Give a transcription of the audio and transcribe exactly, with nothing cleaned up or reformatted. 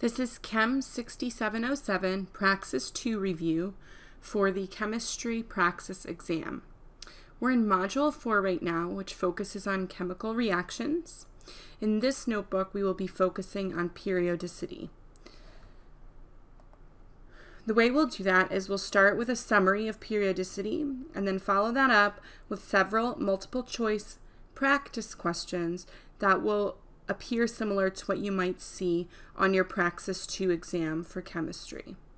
This is Chem sixty-seven oh seven Praxis two review for the Chemistry Praxis exam. We're in Module four right now, which focuses on chemical reactions. In this notebook, we will be focusing on periodicity. The way we'll do that is we'll start with a summary of periodicity and then follow that up with several multiple choice practice questions that will appear similar to what you might see on your Praxis two exam for chemistry.